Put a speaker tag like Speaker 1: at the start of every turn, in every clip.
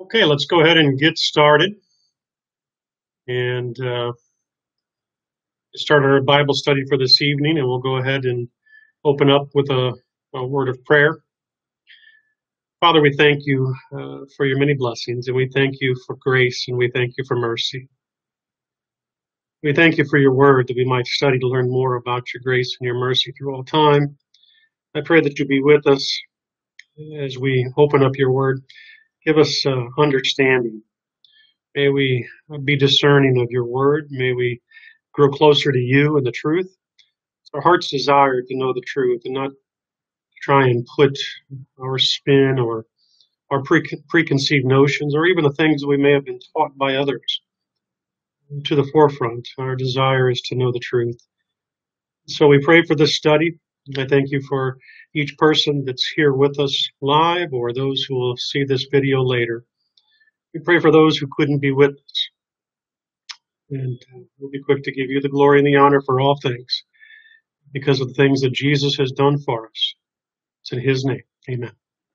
Speaker 1: Okay, let's go ahead and get started and start our Bible study for this evening. And we'll go ahead and open up with a word of prayer. Father, we thank you for your many blessings, and we thank you for grace, and we thank you for mercy. We thank you for your word that we might study to learn more about your grace and your mercy through all time. I pray that you be with us as we open up your word. Give us understanding. May we be discerning of your word. May we grow closer to you and the truth. It's our heart's desire to know the truth and not try and put our spin or our preconceived notions or even the things that we may have been taught by others to the forefront. Our desire is to know the truth. So we pray for this study. I thank you for each person that's here with us live or those who will see this video later. We pray for those who couldn't be with us. And we'll be quick to give you the glory and the honor for all things because of the things that Jesus has done for us. It's in his name. Amen.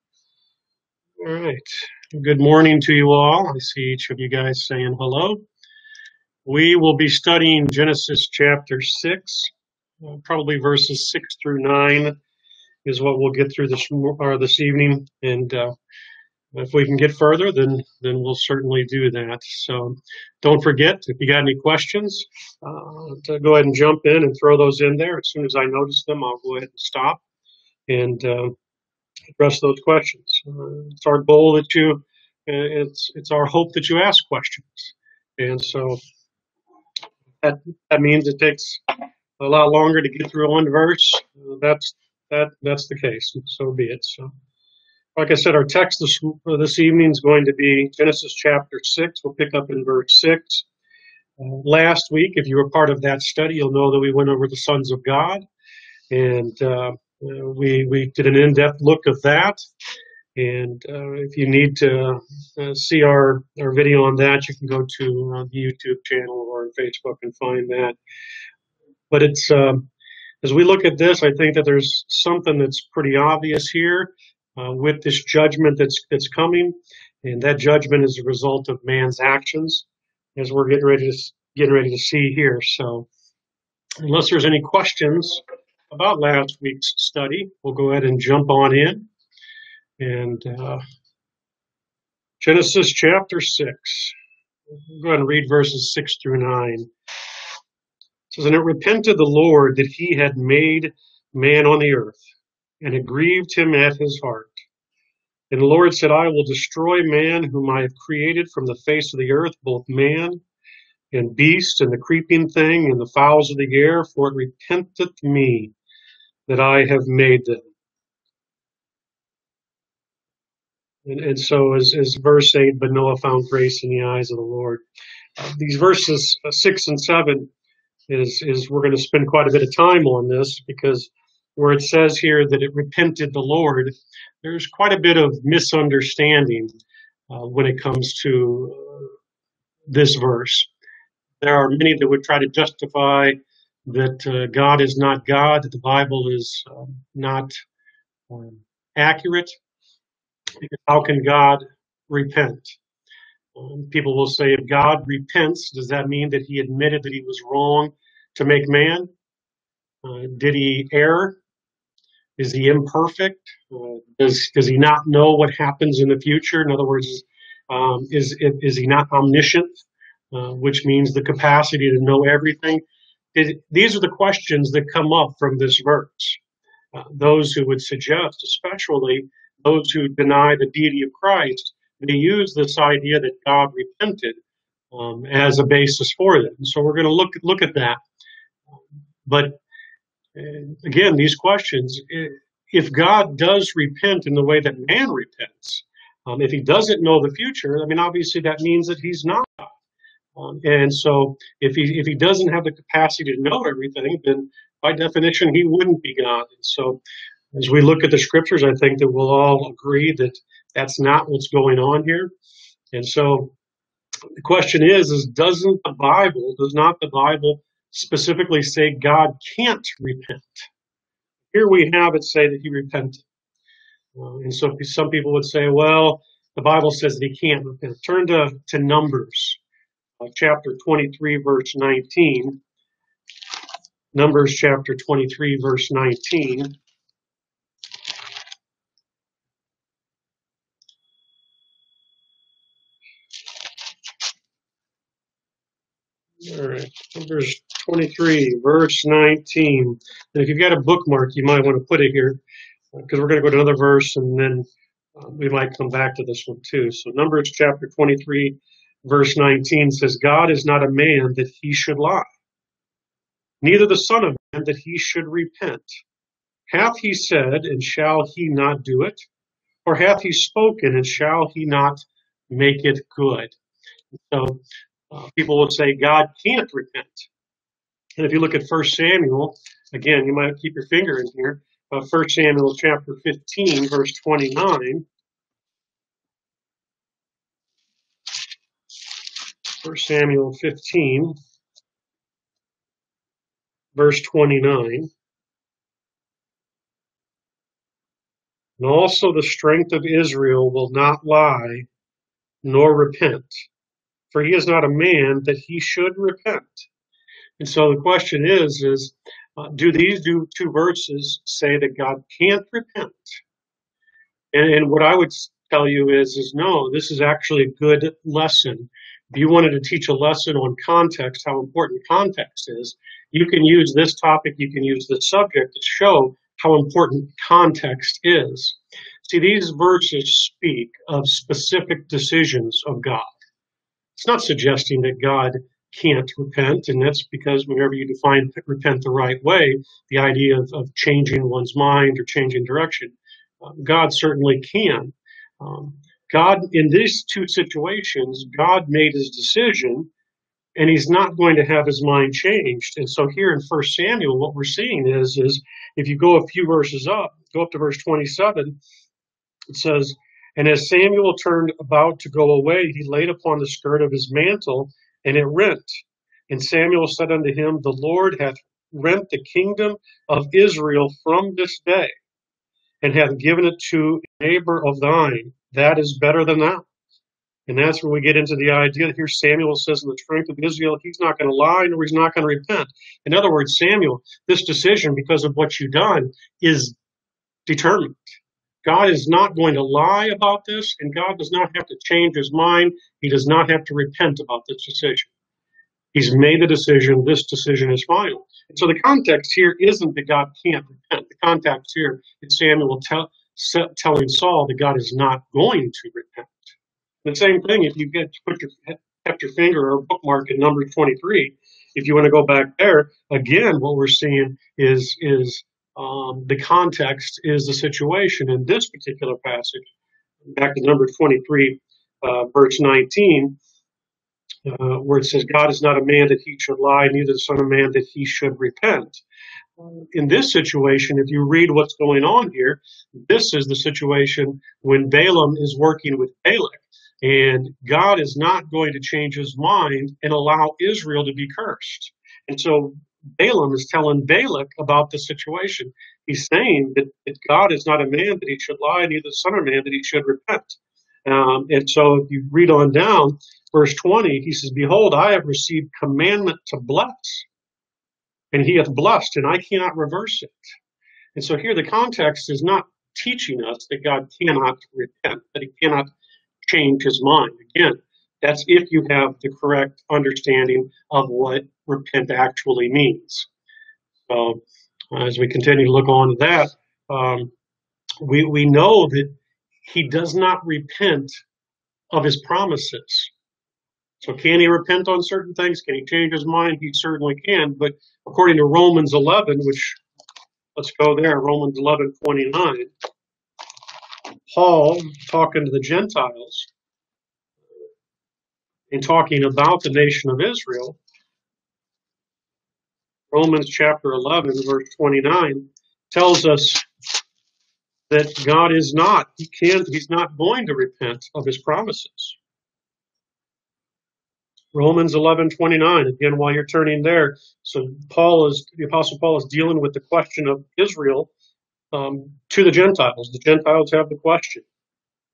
Speaker 1: All right. Good morning to you all. I see each of you guys saying hello. We will be studying Genesis chapter 6, probably verses 6 through 9 is what we'll get through this evening. And if we can get further, then we'll certainly do that. So don't forget, if you got any questions, to go ahead and jump in and throw those in there. As soon as I notice them, I'll go ahead and stop and address those questions. It's our goal that it's our hope that you ask questions. And so that means it takes a lot longer to get through one verse. That's the case. So be it. So. Like I said, our text this evening is going to be Genesis chapter 6. We'll pick up in verse 6. Last week, if you were part of that study, you'll know that we went over the sons of God, and we did an in-depth look of that. And if you need to see our video on that, you can go to the YouTube channel or on Facebook and find that. But it's as we look at this, I think that there's something that's pretty obvious here. With this judgment that's coming, and that judgment is a result of man's actions, as we're getting ready to see here. So, unless there's any questions about last week's study, we'll go ahead and jump on in. And Genesis chapter 6. We'll go ahead and read verses 6 through 9. It says, "And it repented the Lord that he had made man on the earth, and it grieved him at his heart. And the Lord said, I will destroy man whom I have created from the face of the earth, both man and beast and the creeping thing and the fowls of the air, for it repenteth me that I have made them." And so as verse 8, but Noah found grace in the eyes of the Lord. These verses 6 and 7 is we're going to spend quite a bit of time on this, because where it says here that it repented the Lord, there's quite a bit of misunderstanding when it comes to this verse. There are many that would try to justify that God is not God, that the Bible is not accurate, because how can God repent? People will say, if God repents, does that mean that he admitted that he was wrong to make man? Did he err? Is he imperfect? Does he not know what happens in the future? In other words, is he not omniscient, which means the capacity to know everything? These are the questions that come up from this verse. Those who would suggest, especially those who deny the deity of Christ, they use this idea that God repented as a basis for it. And so we're going to look at that. But again, these questions, if God does repent in the way that man repents, if he doesn't know the future, I mean, obviously that means that he's not God. And so if he doesn't have the capacity to know everything, then by definition, he wouldn't be God. And so as we look at the scriptures, I think that we'll all agree that that's not what's going on here. And so the question is does not the Bible specifically say God can't repent? Here we have it say that he repented. And so some people would say, well, the Bible says that he can't repent. Turn to Numbers, chapter 23, verse 19. Numbers chapter 23, verse 19. All right, Numbers 23, verse 19. And if you've got a bookmark, you might want to put it here, because we're going to go to another verse, and then we might come back to this one too. So Numbers chapter 23, verse 19 says, God is not a man that he should lie, neither the Son of Man that he should repent. Hath he said, and shall he not do it? Or hath he spoken, and shall he not make it good? So people will say God can't repent. And if you look at 1 Samuel, again, you might keep your finger in here, 1 Samuel chapter 15, verse 29. 1 Samuel 15, verse 29. And also the strength of Israel will not lie, nor repent. For he is not a man that he should repent. And so the question is do these two verses say that God can't repent? And what I would tell you is no, this is actually a good lesson. If you wanted to teach a lesson on context, how important context is, you can use this topic, you can use this subject to show how important context is. See, these verses speak of specific decisions of God. It's not suggesting that God can't repent, and that's because whenever you define repent the right way, the idea of changing one's mind or changing direction, God certainly can. God, in these two situations, God made his decision, and he's not going to have his mind changed. And so here in 1 Samuel, what we're seeing is if you go a few verses up, go up to verse 27, it says, and as Samuel turned about to go away, he laid upon the skirt of his mantle, and it rent. And Samuel said unto him, the Lord hath rent the kingdom of Israel from this day, and hath given it to a neighbor of thine, that is better than thou. And that's where we get into the idea that here Samuel says in the strength of Israel, he's not going to lie, nor he's not going to repent. In other words, Samuel, this decision, because of what you've done, is determined. God is not going to lie about this, and God does not have to change his mind. He does not have to repent about this decision. He's made the decision. This decision is final. And so the context here isn't that God can't repent. The context here is Samuel telling Saul that God is not going to repent. The same thing if you kept your finger or bookmark at number 23. If you want to go back there, again, what we're seeing is the context is the situation in this particular passage. Back to number 23, verse 19, where it says, God is not a man that he should lie, neither the Son of Man that he should repent. In this situation, if you read what's going on here, this is the situation when Balaam is working with Balak. And God is not going to change his mind and allow Israel to be cursed. And so Balaam is telling Balak about the situation. He's saying that God is not a man that he should lie, neither the Son of Man that he should repent. And so if you read on down, verse 20, he says, behold, I have received commandment to bless, and he hath blessed, and I cannot reverse it. And so here the context is not teaching us that God cannot repent, that he cannot change his mind. Again, that's if you have the correct understanding of what repent actually means. So as we continue to look on to that, we know that he does not repent of his promises. So can he repent on certain things? Can he change his mind? He certainly can. But according to Romans 11, which, let's go there, Romans 11:29, Paul, talking to the Gentiles and talking about the nation of Israel, Romans chapter 11, verse 29, tells us that God is not, he's not going to repent of his promises. Romans 11:29, again, while you're turning there, so the Apostle Paul is dealing with the question of Israel to the Gentiles. The Gentiles have the question.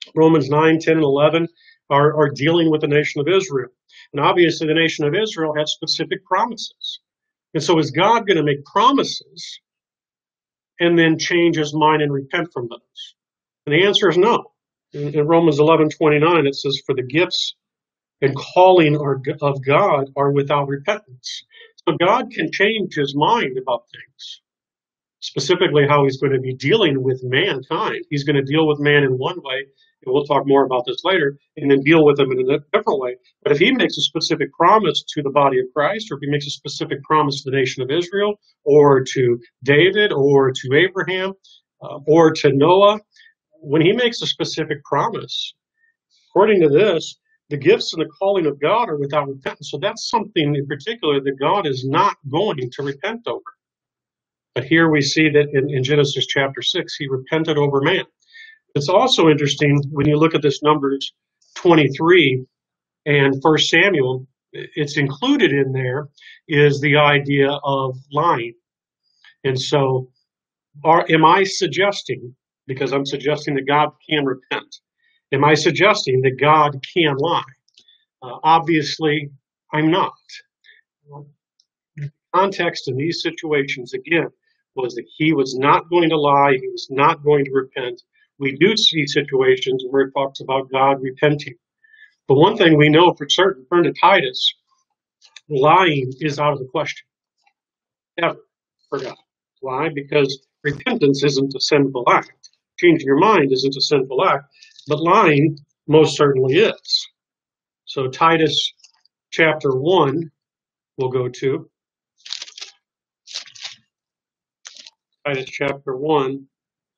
Speaker 1: Romans 9, 10, and 11 are dealing with the nation of Israel. And obviously, the nation of Israel had specific promises. And so, is God going to make promises and then change his mind and repent from those? And the answer is no. In Romans 11:29, it says, "For the gifts and calling of God are without repentance." So God can change his mind about things, specifically how he's going to be dealing with mankind. He's going to deal with man in one way, and we'll talk more about this later, and then deal with them in a different way. But if he makes a specific promise to the body of Christ, or if he makes a specific promise to the nation of Israel, or to David, or to Abraham, or to Noah, when he makes a specific promise, according to this, the gifts and the calling of God are without repentance. So that's something in particular that God is not going to repent over. But here we see that in Genesis chapter 6, he repented over man. It's also interesting when you look at this Numbers 23 and 1 Samuel, it's included in there is the idea of lying. And so am I suggesting, because I'm suggesting that God can repent, am I suggesting that God can lie? Obviously, I'm not. The context in these situations, again, was that he was not going to lie, he was not going to repent. We do see situations where it talks about God repenting. But one thing we know for certain, turn to Titus, lying is out of the question. Ever, for God. Why? Because repentance isn't a sinful act. Changing your mind isn't a sinful act, but lying most certainly is. So Titus chapter 1, we'll go to. Titus chapter 1,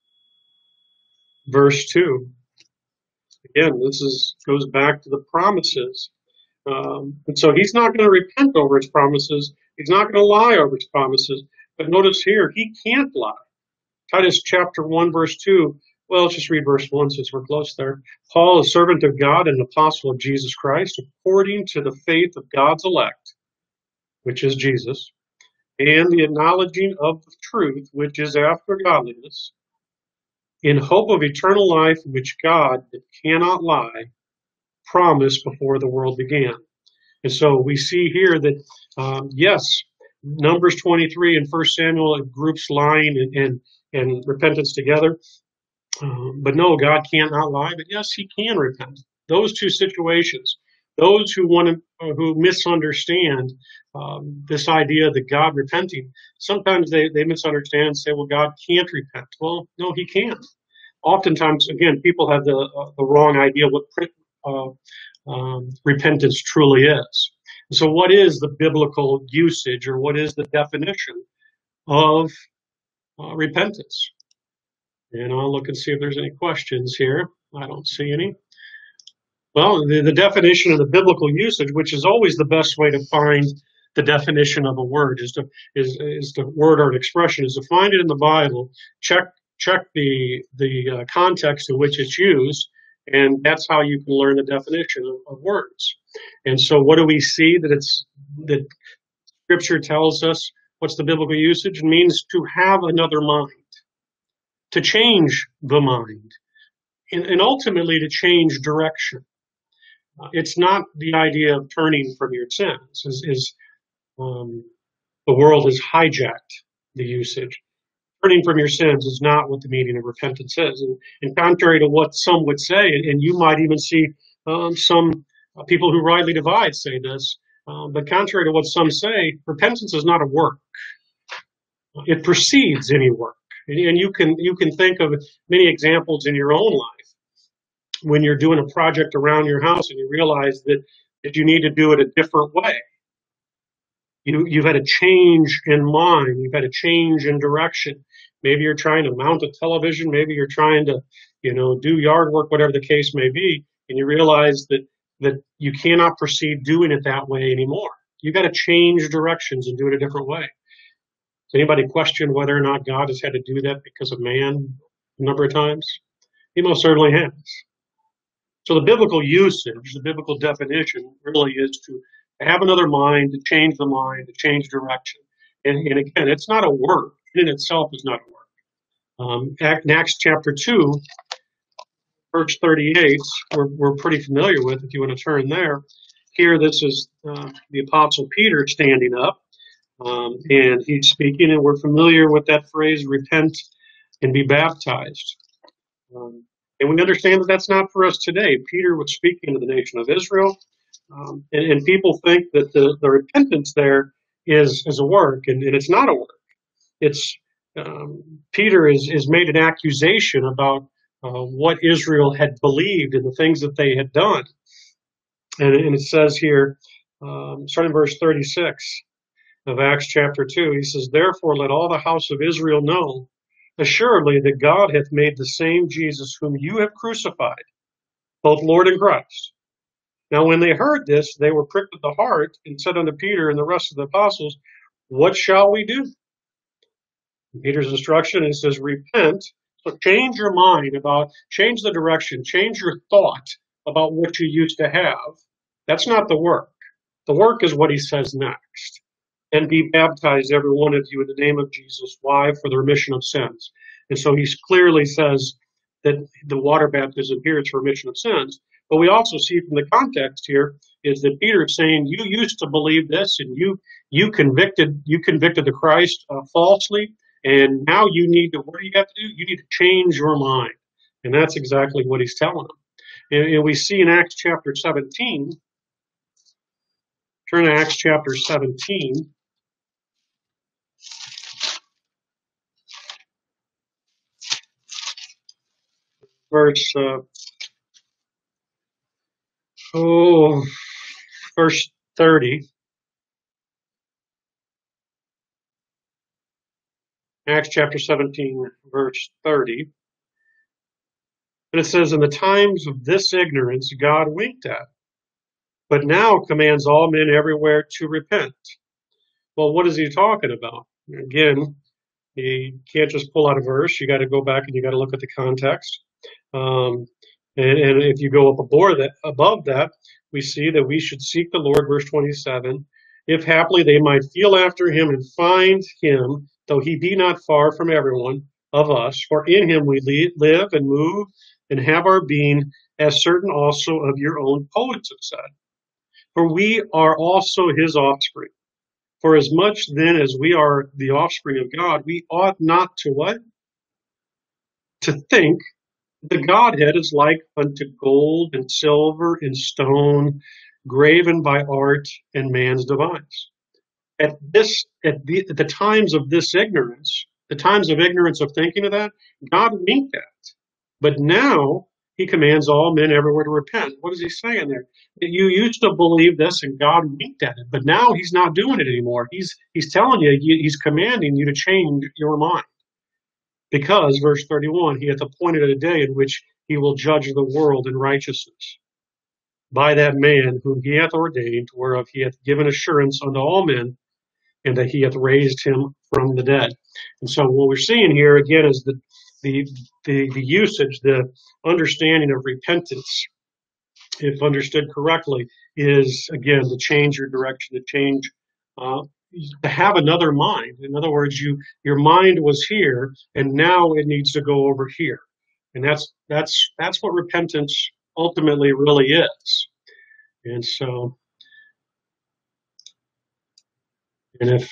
Speaker 1: verse 2. Again, this goes back to the promises. And so he's not going to repent over his promises. He's not going to lie over his promises. But notice here, he can't lie. Titus chapter 1, verse 2. Well, let's just read verse 1 since we're close there. Paul, a servant of God and apostle of Jesus Christ, according to the faith of God's elect, which is Jesus, and the acknowledging of the truth, which is after godliness, in hope of eternal life, which God, that cannot lie, promised before the world began. And so we see here that, yes, Numbers 23 and 1 Samuel groups lying and repentance together. But no, God cannot lie, but yes, he can repent. Those two situations, those who misunderstand this idea that God repenting, sometimes they misunderstand and say, well, God can't repent. Well, no, he can't. Oftentimes, again, people have the wrong idea what repentance truly is. So what is the biblical usage, or what is the definition of repentance? And I'll look and see if there's any questions here. I don't see any. Well, the definition of the biblical usage, which is always the best way to find the definition of a word, is the word or an expression, is to find it in the Bible, check the context in which it's used, and that's how you can learn the definition of words. And so what do we see that Scripture tells us? What's the biblical usage? It means to have another mind, to change the mind, and ultimately to change direction. It's not the idea of turning from your sins. The world has hijacked the usage. Turning from your sins is not what the meaning of repentance is. And contrary to what some would say, and you might even see some people who rightly divide say this, but contrary to what some say, repentance is not a work. It precedes any work. And you can think of many examples in your own life when you're doing a project around your house and you realize that you need to do it a different way. You've had a change in mind. You've had a change in direction. Maybe you're trying to mount a television. Maybe you're trying to, do yard work, whatever the case may be. And you realize that you cannot proceed doing it that way anymore. You've got to change directions and do it a different way. Does anybody question whether or not God has had to do that because of man a number of times? He most certainly has. So the biblical usage, the biblical definition really is to have another mind, to change the mind, to change direction. And again, it's not a work. In itself is not a work. In Acts chapter 2, verse 38, we're pretty familiar with if you want to turn there. Here, this is the Apostle Peter standing up, and he's speaking, and we're familiar with that phrase, repent and be baptized. And we understand that that's not for us today. Peter was speaking to the nation of Israel, and people think that the repentance there is a work, and it's not a work. It's Peter is made an accusation about what Israel had believed and the things that they had done. And it says here, starting in verse 36 of Acts chapter 2, he says, "Therefore let all the house of Israel know assuredly that God hath made the same Jesus whom you have crucified, both Lord and Christ." Now when they heard this, they were pricked at the heart and said unto Peter and the rest of the apostles, "What shall we do?" Peter's instruction, it says, repent. So change your mind change the direction, change your thought about what you used to have. That's not the work. The work is what he says next. "And be baptized, every one of you, in the name of Jesus." Why? For the remission of sins. And so he clearly says that the water baptism here is for remission of sins. But we also see from the context here is that Peter is saying, you used to believe this, and you convicted the Christ falsely, and now you need to, what do you have to do? You need to change your mind. And that's exactly what he's telling them. And we see in Acts chapter 17, turn to Acts chapter 17. Verse 30. Acts chapter 17, verse 30. And it says, "In the times of this ignorance God winked at, but now commands all men everywhere to repent." Well, what is he talking about? Again, you can't just pull out a verse. You got to go back and you got to look at the context. And if you go up above that, we see that we should seek the Lord, verse 27, "if haply they might feel after him and find him, though he be not far from everyone of us. For in him we live and move and have our being, as certain also of your own poets have said. For we are also his offspring. For as much then as we are the offspring of God, we ought not to" what? "To think the Godhead is like unto gold and silver and stone, graven by art and man's device." At the times of this ignorance, the times of ignorance of thinking of that, God winked at. But now he commands all men everywhere to repent. What is he saying there? You used to believe this and God winked at it, but now he's not doing it anymore. He's telling you, he's commanding you to change your mind. Because, verse 31, "he hath appointed a day in which he will judge the world in righteousness by that man whom he hath ordained, whereof he hath given assurance unto all men, and that he hath raised him from the dead." And so what we're seeing here again is the usage, the understanding of repentance, if understood correctly, is again to change your direction, to change, to have another mind. In other words, your mind was here, and now it needs to go over here, and that's what repentance ultimately really is. And so, and if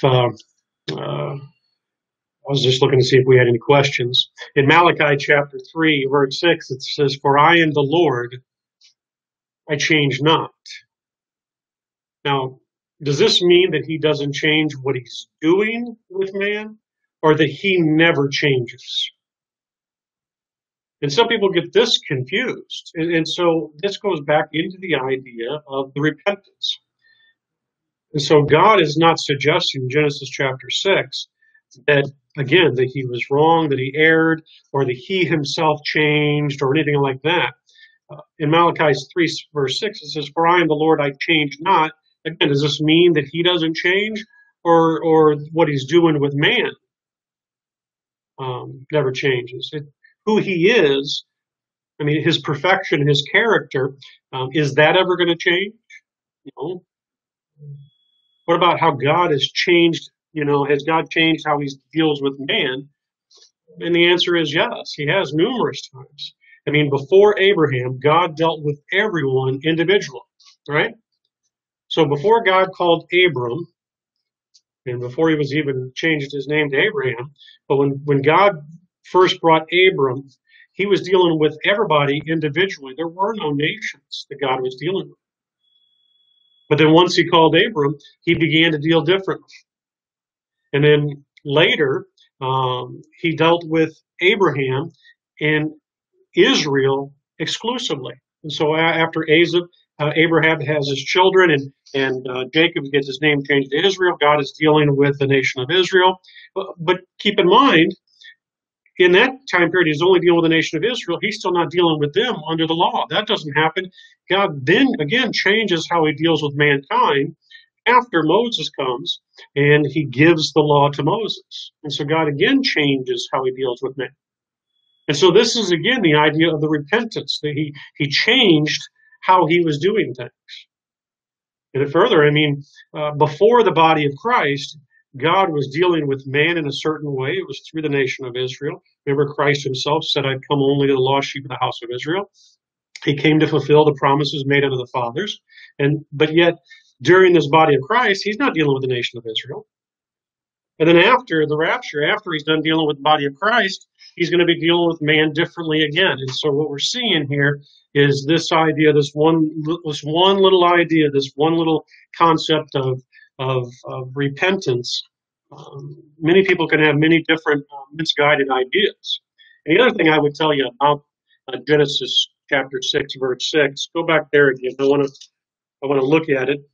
Speaker 1: I was just looking to see if we had any questions. In Malachi chapter 3, verse 6, it says, "For I am the Lord, I change not." Now, does this mean that he doesn't change what he's doing with man, or that he never changes? And some people get this confused. And so this goes back into the idea of the repentance. And so God is not suggesting in Genesis chapter 6 that, again, that he was wrong, that he erred, or that he himself changed, or anything like that. In Malachi 3, verse 6, it says, "For I am the Lord, I change not." Again, does this mean that he doesn't change, or what he's doing with man never changes? Who he is, I mean, his perfection, his character, is that ever going to change? No. What about how God has changed? Has God changed how he deals with man? And the answer is yes, he has numerous times. I mean, before Abraham, God dealt with everyone individually, right? So before God called Abram, and before he was even changed his name to Abraham, but when God first brought Abram, he was dealing with everybody individually. There were no nations that God was dealing with. But then once he called Abram, he began to deal differently. And then later, he dealt with Abraham and Israel exclusively. And so after Abraham has his children, and Jacob gets his name changed to Israel, God is dealing with the nation of Israel. But keep in mind, in that time period, he's only dealing with the nation of Israel. He's still not dealing with them under the law. That doesn't happen. God then again changes how he deals with mankind after Moses comes and he gives the law to Moses. And so God again changes how he deals with man. And so this is again the idea of the repentance, that he changed how he was doing things. And further, I mean, before the body of Christ, God was dealing with man in a certain way. It was through the nation of Israel. Remember, Christ himself said, I've come only to the lost sheep of the house of Israel. He came to fulfill the promises made unto the fathers. But yet, during this body of Christ, he's not dealing with the nation of Israel. And then after the rapture, after he's done dealing with the body of Christ, he's going to be dealing with man differently again. And so what we're seeing here is this idea, this one little idea, this one little concept of repentance. Many people can have many different misguided ideas. And the other thing I would tell you about Genesis chapter 6, verse 6, go back there again. I want to look at it.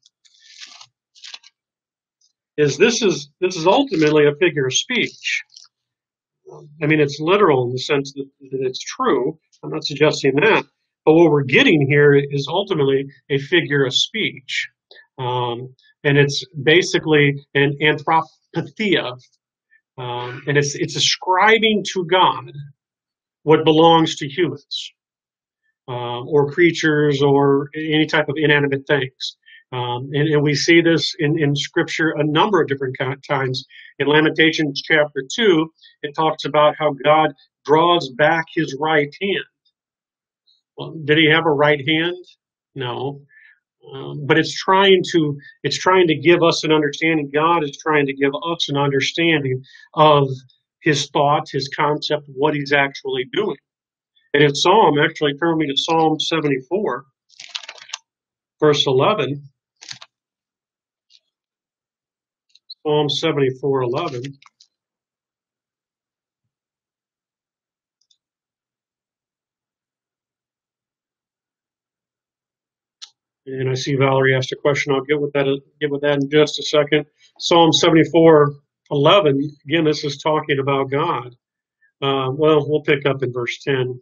Speaker 1: This is ultimately a figure of speech. I mean, it's literal in the sense that it's true. I'm not suggesting that. But what we're getting here is ultimately a figure of speech. And it's basically an anthropotheia. And it's ascribing to God what belongs to humans or creatures or any type of inanimate things. And we see this in Scripture a number of different times. In Lamentations chapter 2, it talks about how God draws back his right hand. Well, did he have a right hand? No. But it's trying to give us an understanding. God is trying to give us an understanding of his thought, his concept, what he's actually doing. And in Psalm, actually turn me to Psalm 74, verse 11. Psalm 74:11. And I see Valerie asked a question. I'll get with that in just a second. Psalm 74:11. Again, this is talking about God. Well, we'll pick up in verse 10.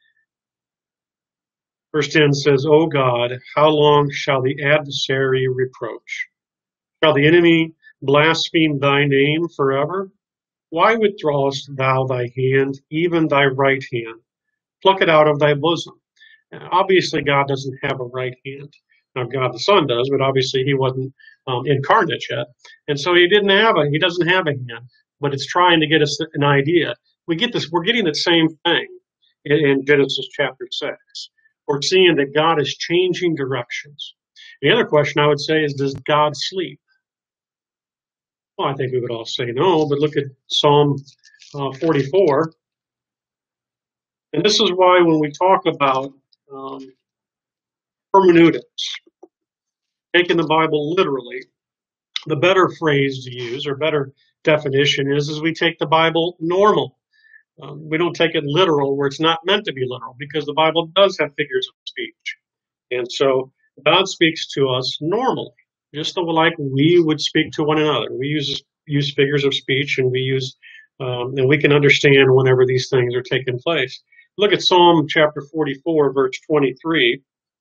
Speaker 1: Verse 10 says, O God, how long shall the adversary reproach? Shall the enemy blaspheme thy name forever? Why withdrawest thou thy hand, even thy right hand? Pluck it out of thy bosom. Obviously, God doesn't have a right hand. Now, God the Son does, but obviously he wasn't incarnate yet. And so he doesn't have a hand, but it's trying to get us an idea. We're getting the same thing in Genesis chapter 6. We're seeing that God is changing directions. The other question I would say is, does God sleep? Well, I think we would all say no, but look at Psalm 44. And this is why when we talk about hermeneutics, taking the Bible literally, the better phrase to use or better definition is we take the Bible normal. We don't take it literal where it's not meant to be literal, because the Bible does have figures of speech. And so God speaks to us normally, just like we would speak to one another. We use figures of speech, and and we can understand whenever these things are taking place. Look at Psalm chapter 44, verse 23.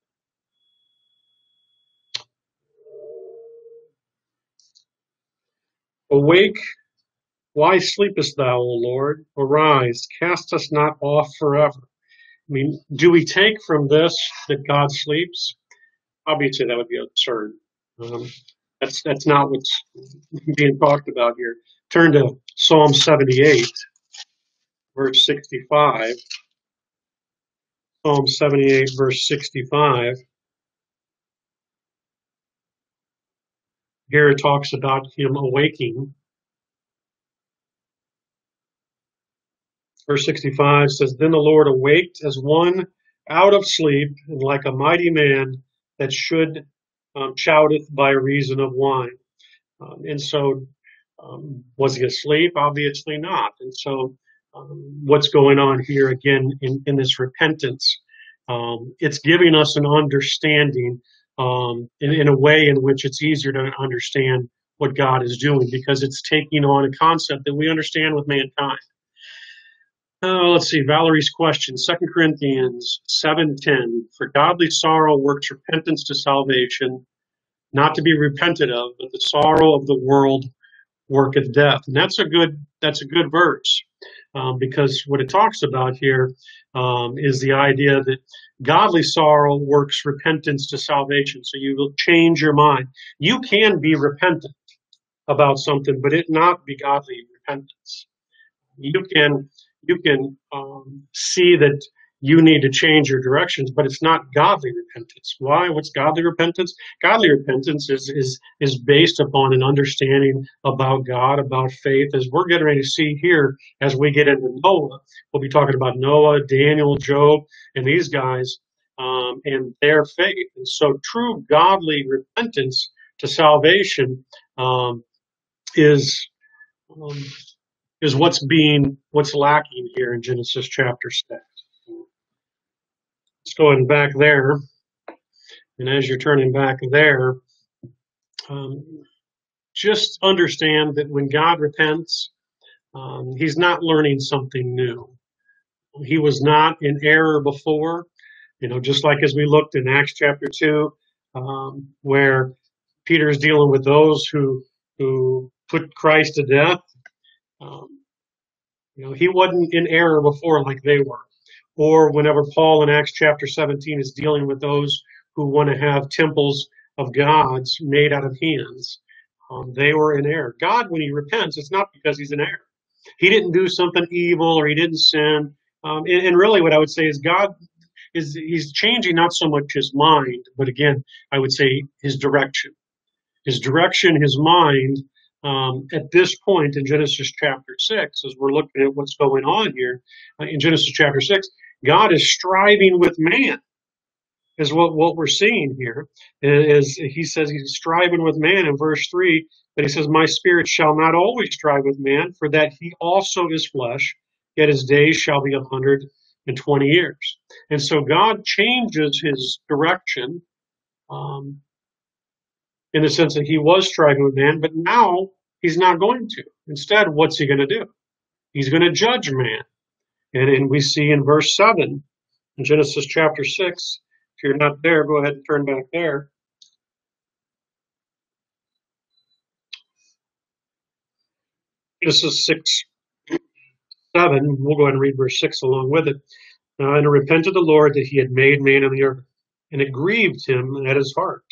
Speaker 1: Awake, why sleepest thou, O Lord? Arise, cast us not off forever. I mean, do we take from this that God sleeps? Obviously, that would be absurd. That's not what's being talked about here. Turn to Psalm 78, verse 65. Psalm 78, verse 65. Here it talks about him awaking. Verse 65 says, Then the Lord awaked as one out of sleep, and like a mighty man that should shouteth by reason of wine. And so, was he asleep? Obviously not. And so, what's going on here again in this repentance? It's giving us an understanding in a way in which it's easier to understand what God is doing, because it's taking on a concept that we understand with mankind. Let's see, Valerie's question, 2 Corinthians 7:10. For godly sorrow works repentance to salvation, not to be repented of, but the sorrow of the world worketh death. And that's a good verse, because what it talks about here is the idea that godly sorrow works repentance to salvation. So you will change your mind. You can be repentant about something, but it not be godly repentance. You can see that you need to change your directions, but it's not godly repentance. Why? What's godly repentance? Godly repentance is based upon an understanding about God, about faith, as we're getting ready to see here as we get into Noah. We'll be talking about Noah, Daniel, Job, and these guys and their faith. And so true godly repentance to salvation is um, is what's lacking here in Genesis chapter 6. Let's go in back there, and as you're turning back there, um, just understand that when God repents, He's not learning something new. He was not in error before, just like as we looked in Acts chapter 2, where Peter is dealing with those who put Christ to death. Um, he wasn't in error before like they were. Or whenever Paul in Acts chapter 17 is dealing with those who want to have temples of gods made out of hands, they were in error. God, when he repents, it's not because he's in error. He didn't do something evil or he didn't sin. And really what I would say is God he's changing not so much his mind, but again, I would say his direction. His direction, his mind, at this point in Genesis chapter 6, as we're looking at what's going on here, in Genesis chapter 6, God is striving with man, is what we're seeing here. Is he says he's striving with man in verse 3, but he says, My spirit shall not always strive with man, for that he also is flesh, yet his days shall be 120 years. And so God changes his direction, in the sense that he was striving with man, but now he's not going to. Instead, what's he going to do? He's going to judge man. And we see in verse 7 in Genesis chapter 6, if you're not there, go ahead and turn back there. Genesis 6, 7, we'll go ahead and read verse 6 along with it. And it repented the Lord that he had made man on the earth, and it grieved him at his heart.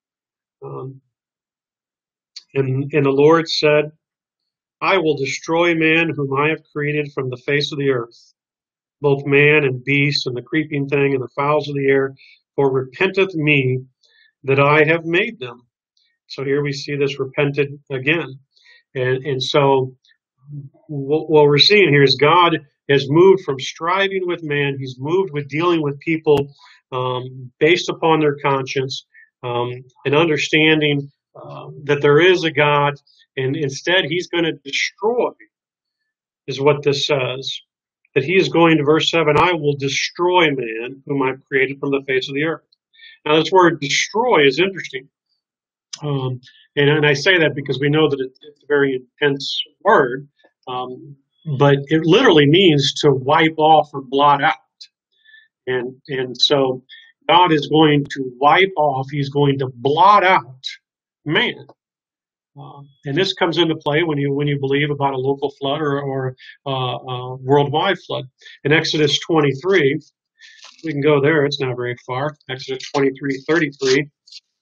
Speaker 1: And the Lord said, I will destroy man whom I have created from the face of the earth, both man and beast and the creeping thing and the fowls of the air, for repenteth me that I have made them. So here we see this repented again. And so what we're seeing here is God has moved from striving with man. He's moved with dealing with people based upon their conscience and understanding that there is a God, and instead he's going to destroy, is what this says. That he is going to, verse 7, I will destroy man whom I've created from the face of the earth. Now this word destroy is interesting. And I say that because we know that it's a very intense word, but it literally means to wipe off or blot out. And so God is going to wipe off, he's going to blot out man. And this comes into play when you believe about a local flood or worldwide flood. In Exodus 23, we can go there. It's not very far. Exodus 23:33.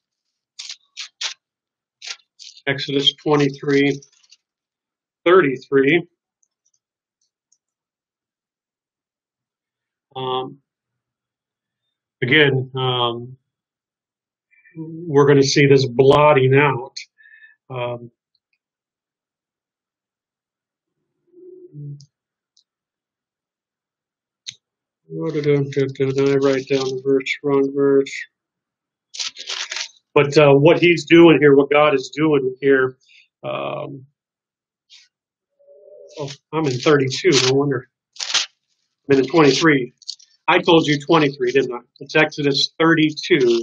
Speaker 1: Exodus 23:33. Again, we're going to see this blotting out. Um, what did I write down the verse? Wrong verse. But what he's doing here, what God is doing here, um, oh, I'm in 32. No wonder. I'm in 23. I told you 23, didn't I? It's Exodus 32,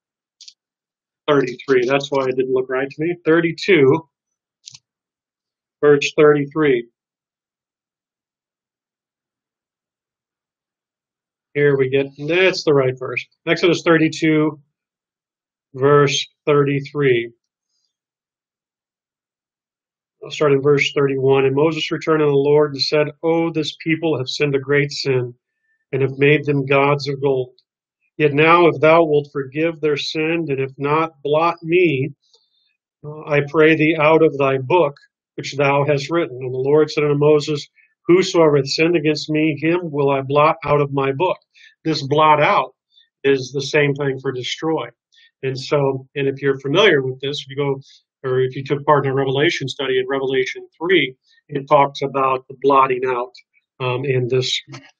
Speaker 1: 33. That's why it didn't look right to me. 32, verse 33. Here we get, that's the right verse. Exodus 32, verse 33. I'll start in verse 31. And Moses returned unto the Lord and said, Oh, this people have sinned a great sin, and have made them gods of gold. Yet now, if thou wilt forgive their sin, and if not, blot me, I pray thee, out of thy book which thou hast written. And the Lord said unto Moses, Whosoever hath sinned against me, him will I blot out of my book. This blot out is the same thing for destroy. And so, and if you're familiar with this, if you go, or if you took part in a Revelation study in Revelation 3, it talks about the blotting out in this.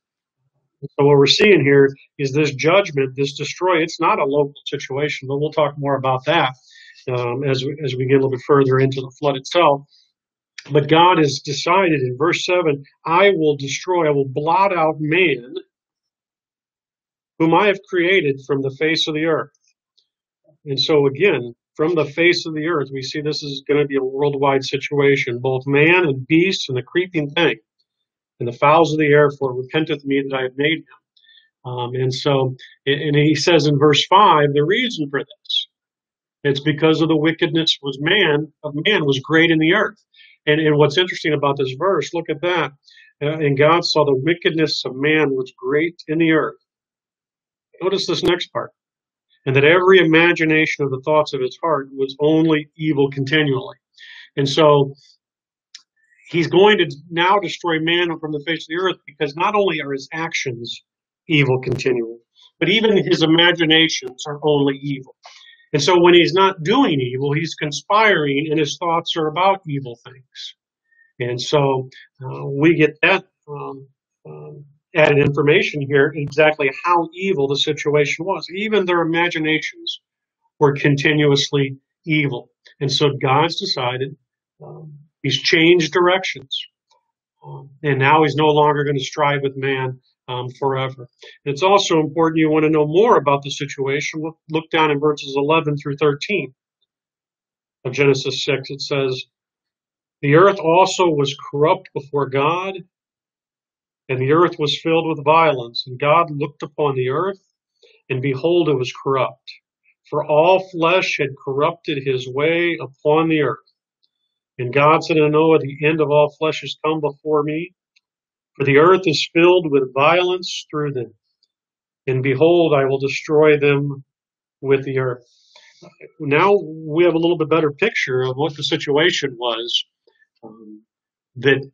Speaker 1: So what we're seeing here is this judgment, this destroy. It's not a local situation, but we'll talk more about that as we get a little bit further into the flood itself. But God has decided in verse 7, I will destroy, I will blot out man, whom I have created from the face of the earth. And so again, from the face of the earth, we see this is going to be a worldwide situation, both man and beast and the creeping thing, and the fowls of the air, for it repenteth me that I have made him. And so, and he says in verse 5, the reason for this, it's because of the wickedness of man was great in the earth. And what's interesting about this verse, look at that. And God saw the wickedness of man was great in the earth. Notice this next part. And that every imagination of the thoughts of his heart was only evil continually. And so he's going to now destroy man from the face of the earth, because not only are his actions evil continually, but even his imaginations are only evil. And so when he's not doing evil, he's conspiring, and his thoughts are about evil things. And so we get that added information here, exactly how evil the situation was. Even their imaginations were continuously evil. And so God's decided, he's changed directions. And now he's no longer going to strive with man forever. It's also important, you want to know more about the situation, look down in verses 11 through 13 of Genesis 6. It says, The earth also was corrupt before God, and the earth was filled with violence. And God looked upon the earth, and behold, it was corrupt. For all flesh had corrupted his way upon the earth. And God said unto Noah, The end of all flesh is come before me, for the earth is filled with violence through them. And behold, I will destroy them with the earth. Now we have a little bit better picture of what the situation was, that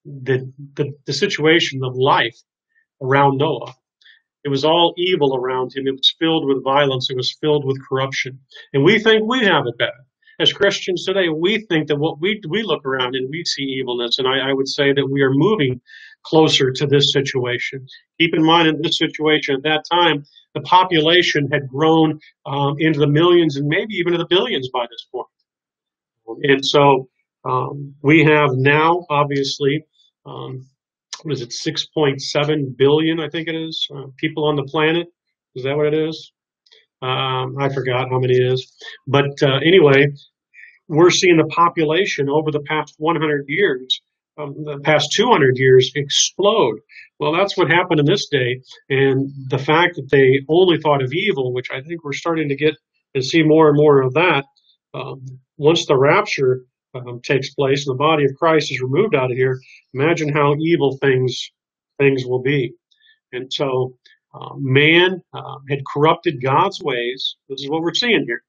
Speaker 1: the situation of life around Noah. It was all evil around him. It was filled with violence. It was filled with corruption. And we think we have it bad. As Christians today, we think that what we look around and we see evilness. And I would say that we are moving closer to this situation. Keep in mind, in this situation at that time, the population had grown into the millions and maybe even to the billions by this point. And so we have now, obviously, what is it, 6.7 billion, I think it is, people on the planet. Is that what it is? I forgot how many it is. But anyway, we're seeing the population over the past 100 years, the past 200 years explode. Well, that's what happened in this day. And the fact that they only thought of evil, which I think we're starting to get and see more and more of that, once the rapture takes place and the body of Christ is removed out of here, imagine how evil things will be. And so man had corrupted God's ways. This is what we're seeing here.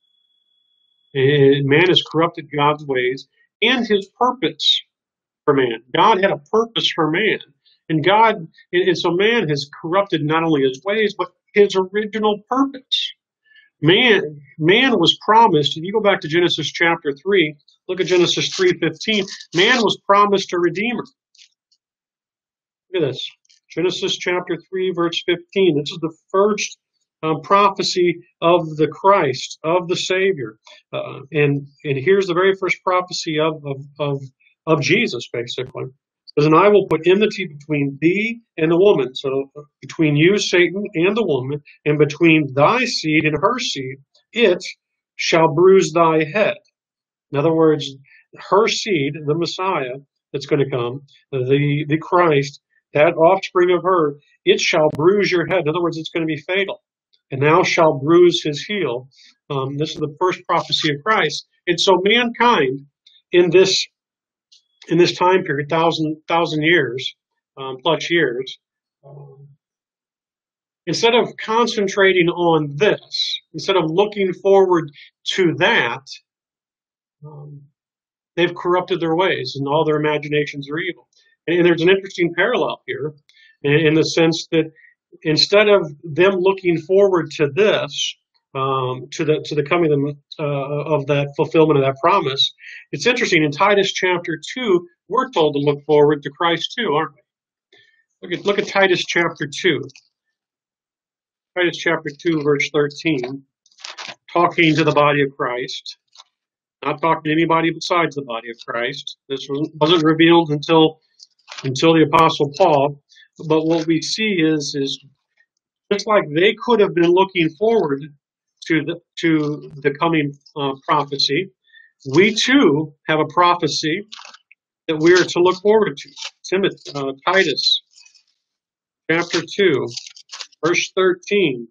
Speaker 1: And man has corrupted God's ways and his purpose for man. God had a purpose for man. And so man has corrupted not only his ways, but his original purpose. Man was promised, if you go back to Genesis chapter 3, look at Genesis 3:15, man was promised a redeemer. Look at this. Genesis chapter 3, verse 15. This is the first prophecy of the Christ, of the Savior. And here's the very first prophecy of Jesus, basically. It says, and I will put enmity between thee and the woman. So between you, Satan, and the woman, and between thy seed and her seed, it shall bruise thy head. In other words, her seed, the Messiah that's going to come, the Christ, that offspring of her, it shall bruise your head. In other words, it's going to be fatal. And thou shalt bruise his heel. This is the first prophecy of Christ. And so mankind in this time period, thousand years, plus years, instead of concentrating on this, instead of looking forward to that, they've corrupted their ways and all their imaginations are evil. And there's an interesting parallel here in the sense that instead of them looking forward to this, to the coming of that fulfillment of that promise, it's interesting. In Titus chapter 2, we're told to look forward to Christ too, aren't we? Look at Titus chapter 2. Titus chapter 2, verse 13, talking to the body of Christ. Not talking to anybody besides the body of Christ. This wasn't revealed until the Apostle Paul. But what we see is just like they could have been looking forward to the coming prophecy, we too have a prophecy that we are to look forward to. Titus chapter 2, verse 13.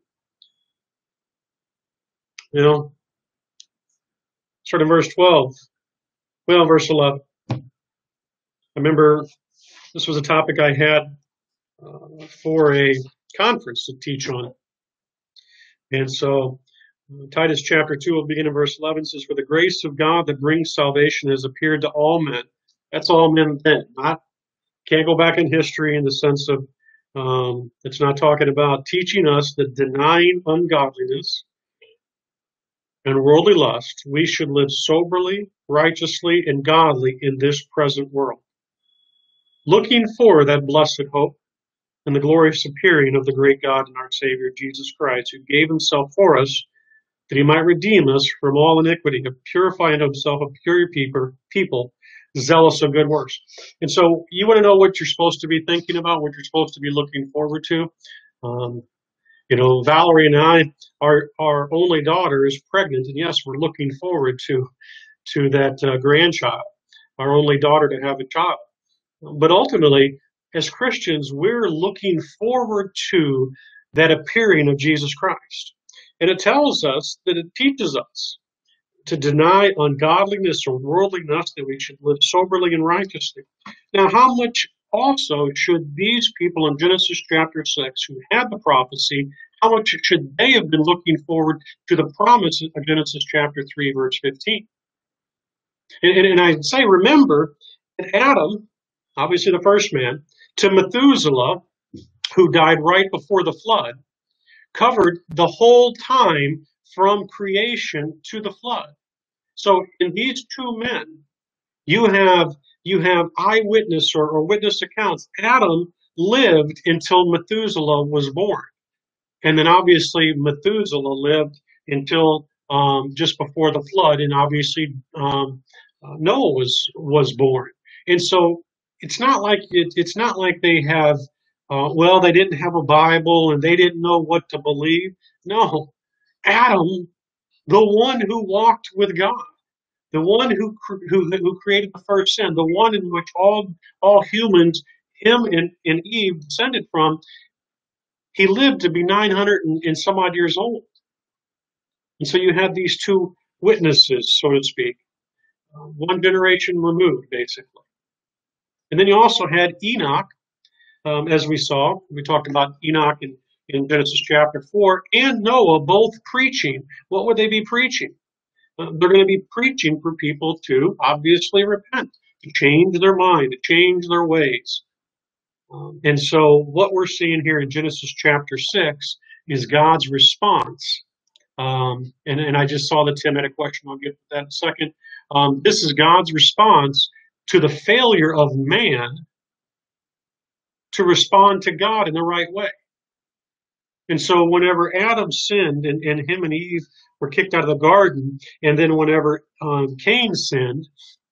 Speaker 1: Start in verse 12. Well, verse 11. I remember this was a topic I had for a conference to teach on. And so Titus chapter 2 will begin in verse 11. Says, for the grace of God that brings salvation has appeared to all men. That's all men then. Can't go back in history in the sense of it's not talking about teaching us that denying ungodliness and worldly lust, we should live soberly, righteously, and godly in this present world, looking for that blessed hope and the glorious appearing of the great God and our Savior, Jesus Christ, who gave himself for us, that he might redeem us from all iniquity, to purify unto himself a pure people, zealous of good works. And so you want to know what you're supposed to be thinking about, what you're supposed to be looking forward to. Valerie and I, our only daughter is pregnant, and yes, we're looking forward to that grandchild, our only daughter to have a child. But ultimately, as Christians, we're looking forward to that appearing of Jesus Christ. And it tells us that it teaches us to deny ungodliness or worldliness, that we should live soberly and righteously. Now, how much also should these people in Genesis chapter 6 who had the prophecy, how much should they have been looking forward to the promise of Genesis chapter 3, verse 15? And I say, remember that Adam, obviously the first man, to Methuselah, who died right before the flood, covered the whole time from creation to the flood. So in these two men, you have eyewitness or witness accounts. Adam lived until Methuselah was born. And then obviously Methuselah lived until just before the flood, and obviously Noah was born. And so it's not like they have they didn't have a Bible and they didn't know what to believe. No, Adam, the one who walked with God, the one who created the first sin, the one in which all humans, him and Eve, descended from, he lived to be 900 and some odd years old. And so you had these two witnesses, so to speak, one generation removed, basically. And then you also had Enoch, as we saw. We talked about Enoch in Genesis chapter 4, and Noah, both preaching. What would they be preaching? They're going to be preaching for people to obviously repent, to change their mind, to change their ways. And so what we're seeing here in Genesis chapter 6 is God's response. And I just saw that Tim had a question. I'll get to that in a second. This is God's response to the failure of man to respond to God in the right way. And so whenever Adam sinned and him and Eve were kicked out of the garden, and then whenever Cain sinned,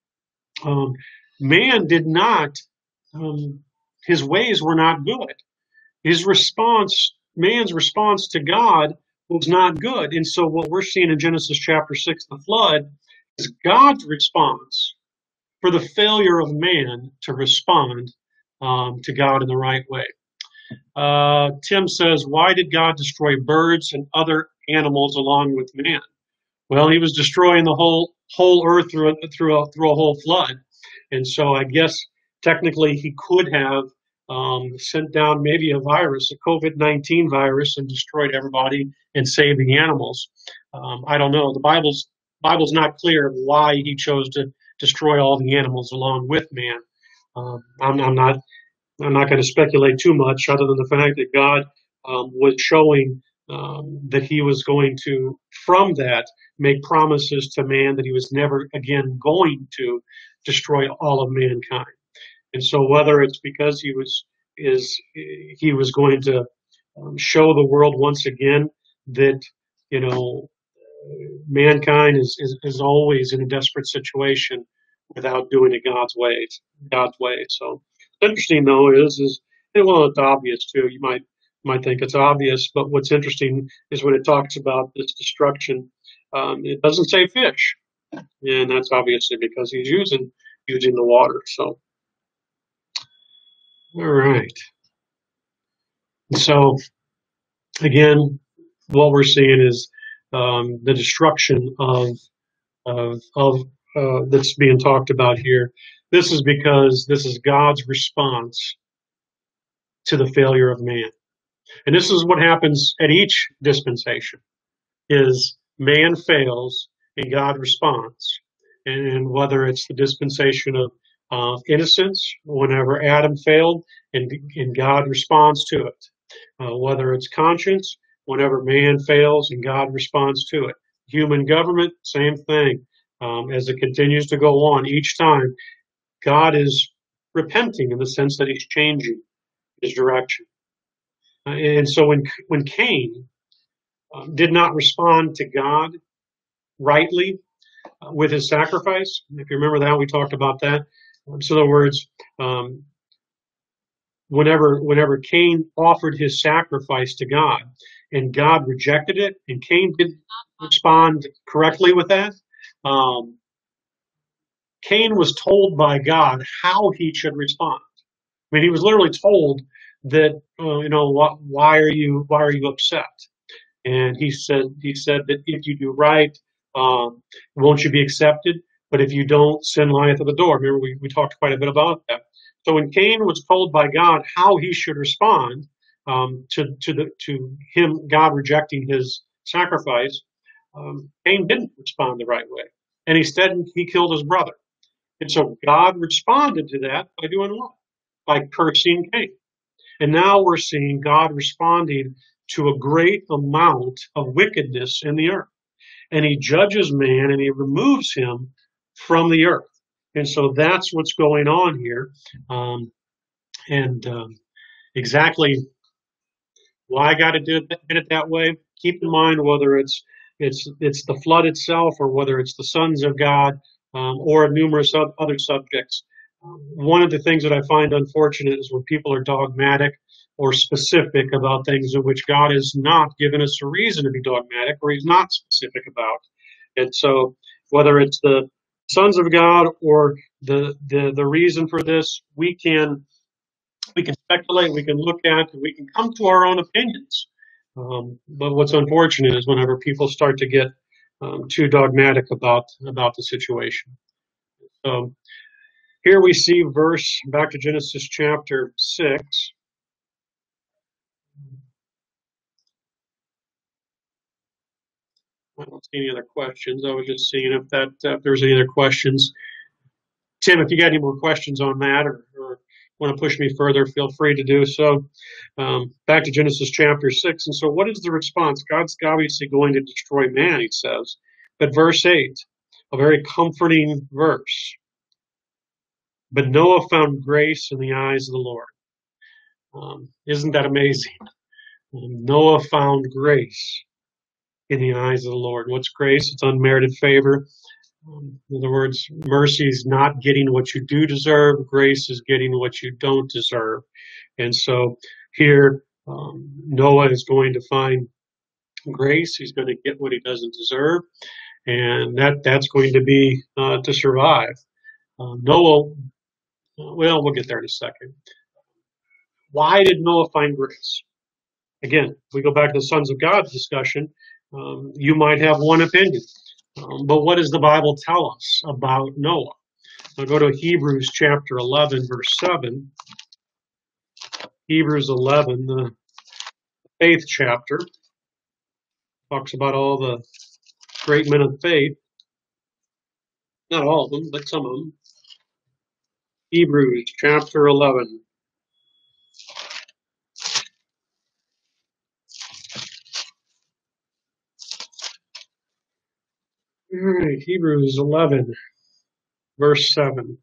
Speaker 1: man did not, his ways were not good. His response, man's response to God was not good. And so what we're seeing in Genesis chapter 6, the flood, is God's response for the failure of man to respond to God in the right way. Tim says, why did God destroy birds and other animals along with man? Well, he was destroying the whole earth through a whole flood. And so I guess technically he could have sent down maybe a virus, a COVID-19 virus, and destroyed everybody and saved the animals. I don't know. The Bible's not clear why he chose to destroy all the animals along with man. I'm not going to speculate too much, other than the fact that God was showing that he was going to, from that, make promises to man that he was never again going to destroy all of mankind. And so whether it's because he was going to show the world once again that, mankind is always in a desperate situation without doing it God's way. So interesting though is well, it's obvious too. You might think it's obvious, but what's interesting is when it talks about this destruction, it doesn't say fish, and that's obviously because he's using the water. So, all right. So again, what we're seeing is the destruction of that's being talked about here. This is because this is God's response to the failure of man. And this is what happens at each dispensation, is man fails and God responds. And whether it's the dispensation of innocence, whenever Adam failed and God responds to it. Whether it's conscience, whenever man fails and God responds to it. Human government, same thing. As it continues to go on, each time God is repenting in the sense that he's changing his direction. And so when Cain did not respond to God rightly with his sacrifice, if you remember that, we talked about that. So in other words, whenever Cain offered his sacrifice to God and God rejected it and Cain didn't respond correctly with that, Cain was told by God how he should respond. I mean, he was literally told that, why are you upset? And he said that if you do right, won't you be accepted? But if you don't, sin lieth at the door. Remember, we talked quite a bit about that. So when Cain was told by God how he should respond to him, God rejecting his sacrifice, Cain didn't respond the right way, and instead he killed his brother. And so God responded to that by doing what? By cursing Cain. And now we're seeing God responding to a great amount of wickedness in the earth. And he judges man and he removes him from the earth. And so that's what's going on here. Exactly why God did it that way. Keep in mind whether it's the flood itself or whether it's the sons of God or numerous other subjects. One of the things that I find unfortunate is when people are dogmatic or specific about things in which God has not given us a reason to be dogmatic or he's not specific about. And so whether it's the sons of God or the reason for this, we can speculate, we can look at, we can come to our own opinions. But what's unfortunate is whenever people start to get too dogmatic about the situation. So here we see back to Genesis chapter 6. I don't see any other questions. I was just seeing if there's any other questions. Tim, if you got any more questions on that, or want to push me further, feel free to do so. Back to Genesis chapter 6. And so what is the response? God's obviously going to destroy man, he says. But verse 8, a very comforting verse. But Noah found grace in the eyes of the Lord. Isn't that amazing? Noah found grace in the eyes of the Lord. What's grace? It's unmerited favor. In other words, mercy is not getting what you do deserve. Grace is getting what you don't deserve. And so here, Noah is going to find grace. He's going to get what he doesn't deserve. And that's going to be to survive. Noah, well, we'll get there in a second. Why did Noah find grace? Again, if we go back to the sons of God discussion, you might have one opinion. But what does the Bible tell us about Noah? I'll go to Hebrews chapter 11, verse 7. Hebrews 11, the 8th chapter, talks about all the great men of faith. Not all of them, but some of them. Hebrews chapter 11. All right, Hebrews 11, verse 7.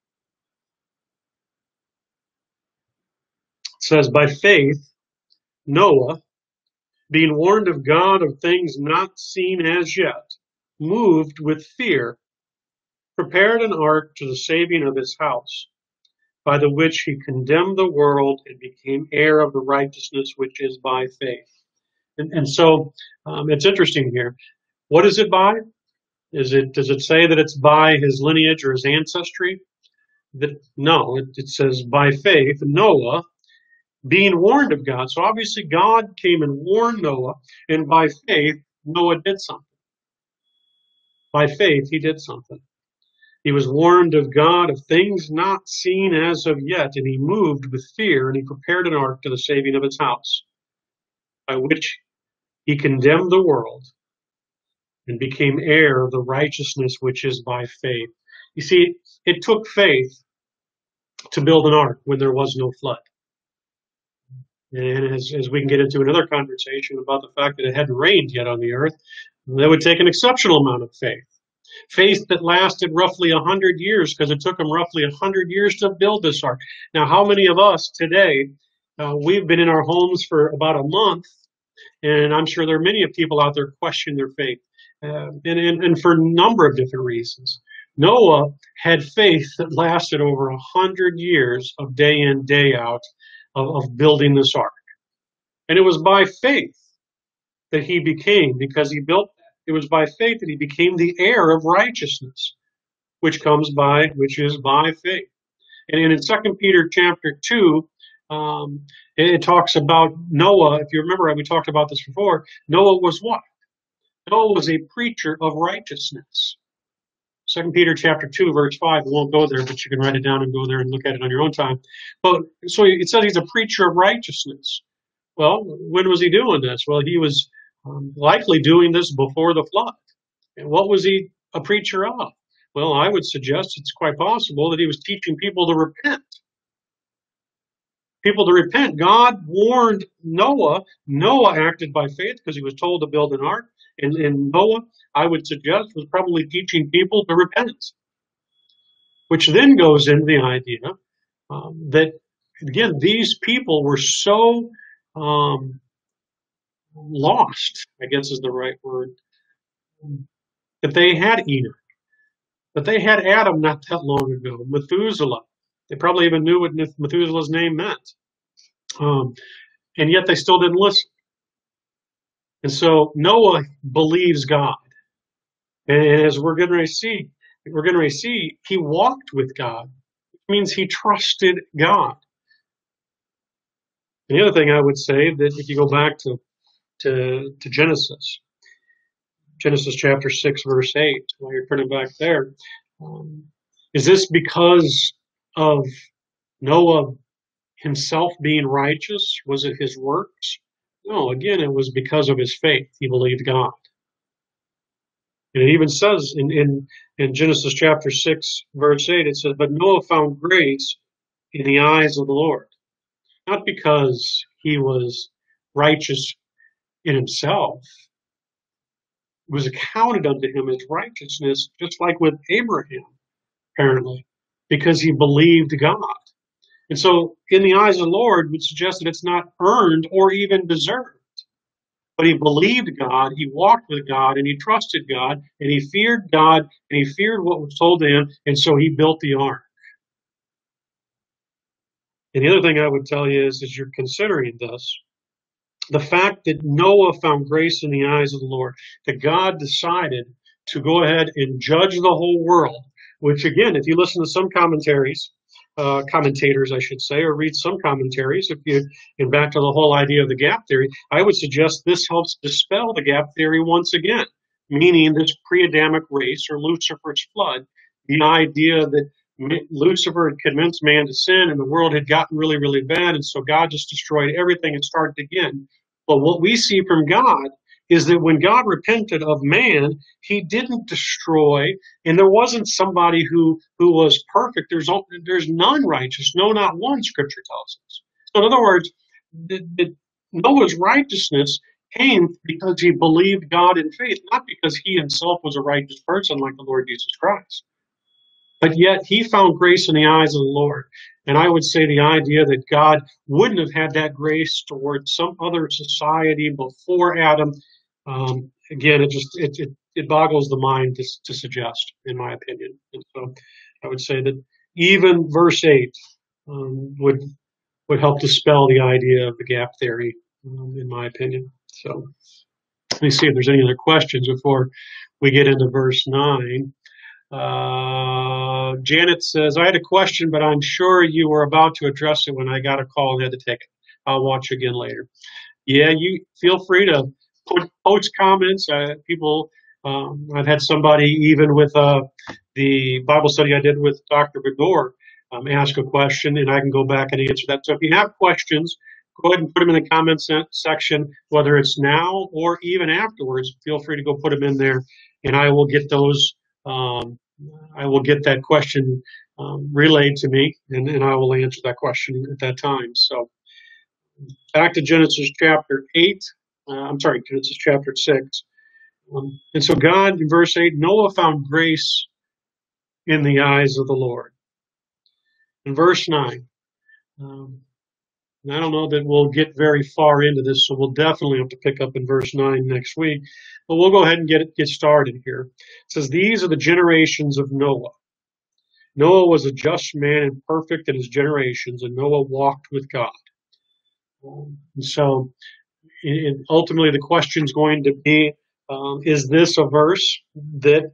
Speaker 1: It says, by faith, Noah, being warned of God of things not seen as yet, moved with fear, prepared an ark to the saving of his house, by the which he condemned the world and became heir of the righteousness which is by faith. And so it's interesting here. What is it by? Does it say that it's by his lineage or his ancestry? No, it says by faith, Noah, being warned of God. So obviously God came and warned Noah, and by faith, Noah did something. By faith, he did something. He was warned of God of things not seen as of yet, and he moved with fear, and he prepared an ark to the saving of his house, by which he condemned the world and became heir of the righteousness which is by faith. You see, it took faith to build an ark when there was no flood. And as we can get into another conversation about the fact that it hadn't rained yet on the earth, that would take an exceptional amount of faith. Faith that lasted roughly 100 years, because it took them roughly 100 years to build this ark. Now, how many of us today, we've been in our homes for about a month, and I'm sure there are many of people out there questioning their faith, and for a number of different reasons. Noah had faith that lasted over 100 years of day in, day out of building this ark. And it was by faith that he became, because he built that, it was by faith that he became the heir of righteousness, which is by faith. And in 2 Peter chapter 2, it talks about Noah. If you remember, we talked about this before. Noah was what? Noah was a preacher of righteousness. 2 Peter chapter 2, verse 5. We won't go there, but you can write it down and go there and look at it on your own time. But so it says he's a preacher of righteousness. Well, when was he doing this? Well, he was likely doing this before the flood. And what was he a preacher of? Well, I would suggest it's quite possible that he was teaching people to repent. People to repent. God warned Noah. Noah acted by faith because he was told to build an ark. And Noah, I would suggest, was probably teaching people to repent. Which then goes into the idea that, again, these people were so lost, I guess is the right word, that they had Enoch. But they had Adam not that long ago, Methuselah. They probably even knew what Methuselah's name meant. And yet they still didn't listen. And so Noah believes God. And as we're going to see, he walked with God. It means he trusted God. And the other thing I would say, that if you go back to Genesis chapter 6, verse 8, while you're turning back there, is this because of Noah himself being righteous? Was it his works? No, again, it was because of his faith. He believed God. And it even says in Genesis chapter 6, verse 8, it says, but Noah found grace in the eyes of the Lord. Not because he was righteous in himself. It was accounted unto him as righteousness, just like with Abraham, apparently, because he believed God. And so, in the eyes of the Lord, would suggest that it's not earned or even deserved. But he believed God, he walked with God, and he trusted God, and he feared God, and he feared what was told to him, and so he built the ark. And the other thing I would tell you is, as you're considering this, the fact that Noah found grace in the eyes of the Lord, that God decided to go ahead and judge the whole world, which again, if you listen to some commentators, I should say, or read some commentaries, and back to the whole idea of the gap theory, I would suggest this helps dispel the gap theory once again, meaning this pre-Adamic race or Lucifer's flood, the idea that Lucifer had convinced man to sin and the world had gotten really, really bad, and so God just destroyed everything and started again. But what we see from God is that when God repented of man, he didn't destroy, and there wasn't somebody who was perfect. There's none righteous, no, not one, Scripture tells us. So in other words, Noah's righteousness came because he believed God in faith, not because he himself was a righteous person like the Lord Jesus Christ. But yet he found grace in the eyes of the Lord. And I would say the idea that God wouldn't have had that grace towards some other society before Adam, again, it boggles the mind to suggest, in my opinion. And so I would say that even verse 8 would help dispel the idea of the gap theory, in my opinion. So let me see if there's any other questions before we get into verse 9. Janet says, I had a question, but I'm sure you were about to address it when I got a call and had to take it. I'll watch you again later. Yeah, you feel free to post comments. People, I've had somebody even with the Bible study I did with Dr. Bedore ask a question, and I can go back and answer that. So if you have questions, go ahead and put them in the comments section, whether it's now or even afterwards. Feel free to go put them in there, and I will get those. I will get that question relayed to me, and I will answer that question at that time. So back to Genesis chapter 8. Genesis chapter 6. And so God, in verse 8, Noah found grace in the eyes of the Lord. In verse 9, and I don't know that we'll get very far into this, so we'll definitely have to pick up in verse 9 next week. But we'll go ahead and get started here. It says, these are the generations of Noah. Noah was a just man and perfect in his generations, and Noah walked with God. And so ultimately the question is going to be, is this a verse that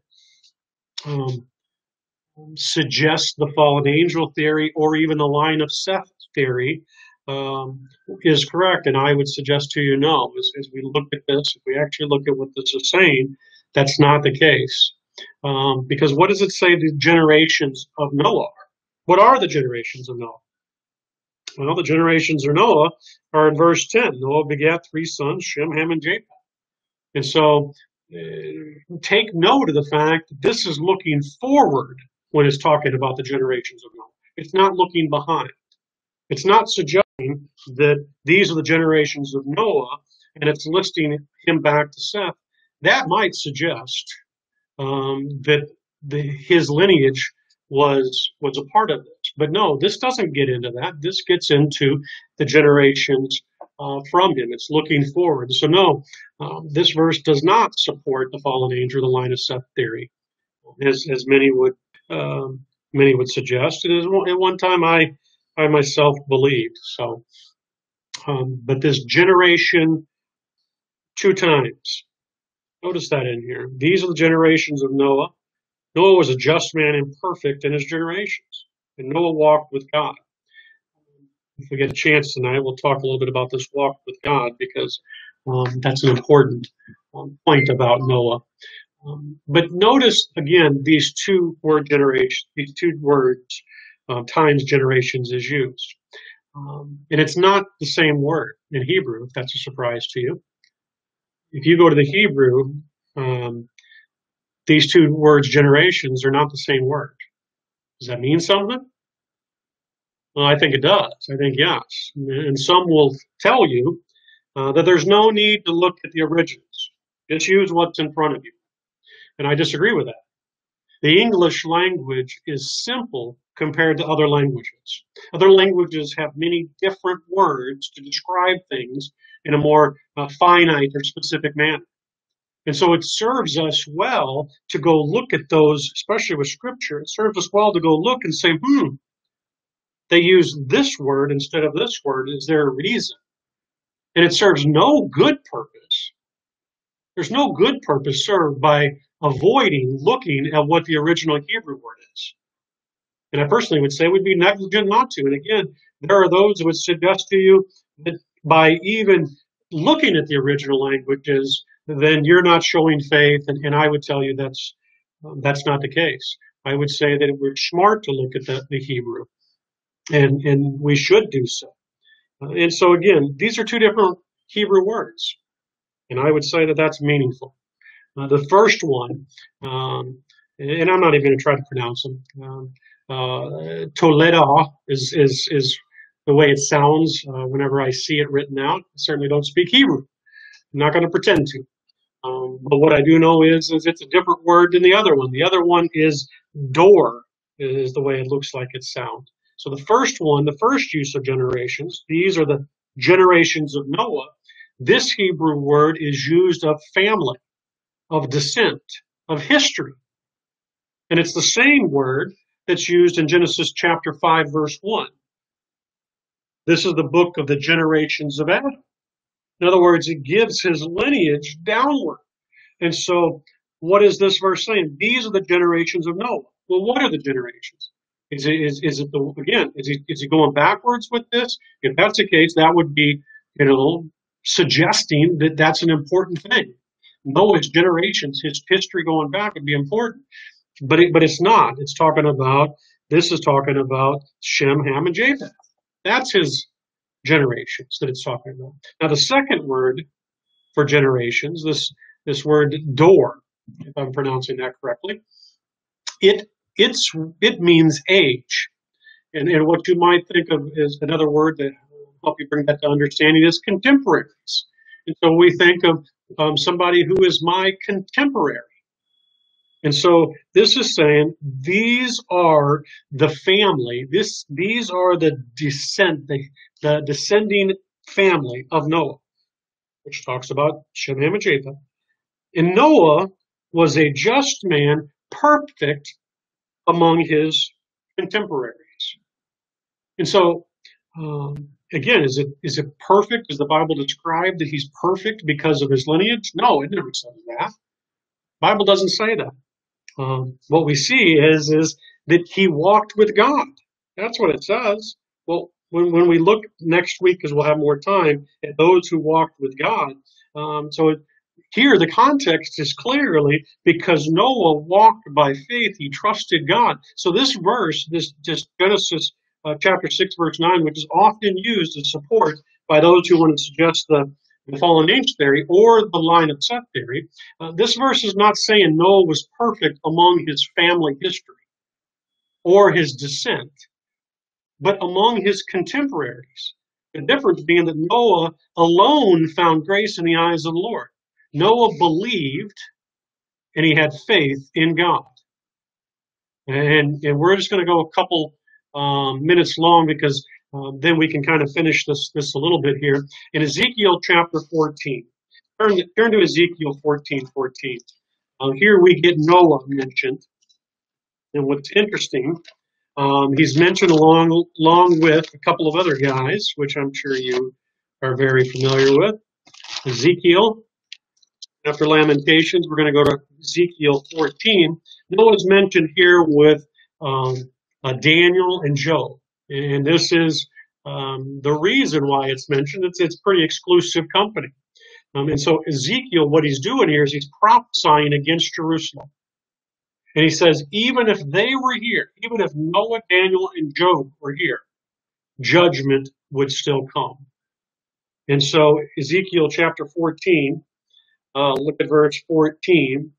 Speaker 1: suggests the fallen angel theory or even the line of Seth theory is correct? And I would suggest to you no. As we look at this, if we actually look at what this is saying, that's not the case. Because what does it say the generations of Noah are? What are the generations of Noah? Well, the generations of Noah are in verse 10. Noah begat 3 sons, Shem, Ham, and Japheth. And so take note of the fact that this is looking forward when it's talking about the generations of Noah. It's not looking behind. It's not suggesting that these are the generations of Noah and it's listing him back to Seth. That might suggest that his lineage was a part of this. But no, this doesn't get into that. This gets into the generations from him. It's looking forward. So no, this verse does not support the fallen angel, the line of Seth theory, as many would suggest. And at one time I myself believed. So, but this generation 2 times. Notice that in here. These are the generations of Noah. Noah was a just man and perfect in his generations, and Noah walked with God. If we get a chance tonight, we'll talk a little bit about this walk with God, because that's an important point about Noah. But notice again these 2 word generations, these 2 words times generations is used, and it's not the same word in Hebrew. If that's a surprise to you, if you go to the Hebrew, these 2 words generations are not the same word. Does that mean something? Well, I think it does. I think yes. And some will tell you that there's no need to look at the originals. Just use what's in front of you. And I disagree with that. The English language is simple compared to other languages. Other languages have many different words to describe things in a more finite or specific manner. And so it serves us well to go look at those, especially with scripture. It serves us well to go look and say, they use this word instead of this word. Is there a reason? And it serves no good purpose. There's no good purpose served by avoiding looking at what the original Hebrew word is. And I personally would say it would be negligent not to. And again, there are those who would suggest to you that by even looking at the original languages, then you're not showing faith. And I would tell you that's not the case. I would say that we're smart to look at the Hebrew, and we should do so. And so again, these are two different Hebrew words, and I would say that that's meaningful. The first one, and I'm not even going to try to pronounce them. Toledo is the way it sounds whenever I see it written out. I certainly don't speak Hebrew. I'm not going to pretend to. But what I do know is it's a different word than the other one. The other one is door, is the way it looks like it sounds. So the first one, the first use of generations, these are the generations of Noah. This Hebrew word is used of family, of descent, of history. And it's the same word that's used in Genesis chapter 5, verse 1. This is the book of the generations of Adam. In other words, it gives his lineage downward. And so what is this verse saying? These are the generations of Noah. Well, what are the generations? Is he going backwards with this? If that's the case, that would be, suggesting that that's an important thing. Noah's generations, his history going back would be important. But it's not. This is talking about Shem, Ham, and Japheth. That's his generations that it's talking about. Now, the second word for generations, this word door, if I'm pronouncing that correctly, it means age. And what you might think of as another word that will help you bring that to understanding is contemporaries. And so we think of somebody who is my contemporary. And so this is saying these are the family. These are the the descending family of Noah, which talks about Shem, Ham, and Japheth. And Noah was a just man, perfect among his contemporaries. And so, again, is it perfect? Does the Bible describe that he's perfect because of his lineage? No, it never says that. The Bible doesn't say that. What we see is that he walked with God. That's what it says. Well, when we look next week, because we'll have more time, at those who walked with God. Here, the context is clearly because Noah walked by faith, he trusted God. So this verse, this Genesis chapter 6, verse 9, which is often used as support by those who want to suggest the fallen angel theory or the line of Seth theory, this verse is not saying Noah was perfect among his family history or his descent, but among his contemporaries. The difference being that Noah alone found grace in the eyes of the Lord. Noah believed and he had faith in God. And we're just going to go a couple minutes long because then we can kind of finish this a little bit here. In Ezekiel chapter 14, turn to Ezekiel 14:14. Here we get Noah mentioned. And what's interesting, he's mentioned along with a couple of other guys, which I'm sure you are very familiar with. Ezekiel, after Lamentations, we're going to go to Ezekiel 14. Noah's mentioned here with Daniel and Job. And this is the reason why it's mentioned. It's pretty exclusive company. And so Ezekiel, what he's doing here is he's prophesying against Jerusalem. And he says, even if they were here, even if Noah, Daniel, and Job were here, judgment would still come. And so Ezekiel chapter 14, look at verse 14.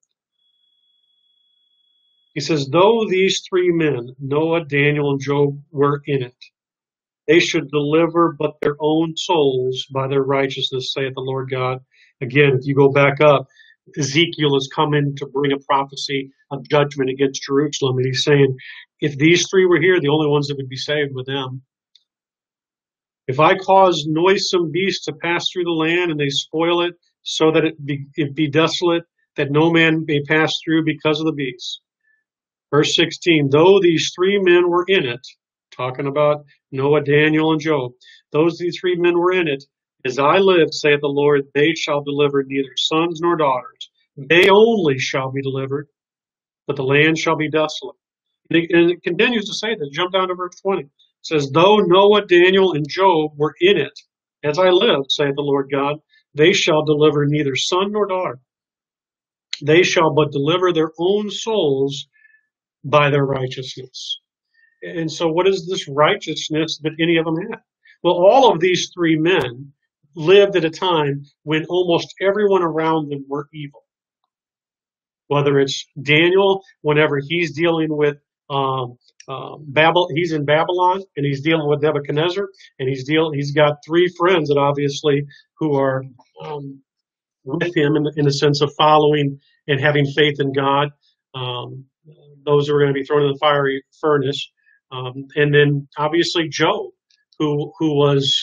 Speaker 1: He says, though these three men, Noah, Daniel, and Job, were in it, they should deliver but their own souls by their righteousness, saith the Lord God. Again, if you go back up, Ezekiel has come in to bring a prophecy of judgment against Jerusalem, and he's saying, if these three were here, the only ones that would be saved were them. If I cause noisome beasts to pass through the land, and they spoil it, so that it be desolate, that no man may pass through because of the beasts. Verse 16, though these three men were in it, talking about Noah, Daniel, and Job, these three men were in it, as I live, saith the Lord, they shall deliver neither sons nor daughters. They only shall be delivered, but the land shall be desolate. And it continues to say that. Jump down to verse 20. It says, though Noah, Daniel, and Job were in it, as I live, saith the Lord God, they shall deliver neither son nor daughter. They shall but deliver their own souls by their righteousness. And so what is this righteousness that any of them had? Well, all of these three men lived at a time when almost everyone around them were evil. Whether it's Daniel, whenever he's dealing with he's in Babylon and he's dealing with Nebuchadnezzar, and he's got three friends that obviously who are with him in the sense of following and having faith in God. Those who are going to be thrown in the fiery furnace, and then obviously Job, who was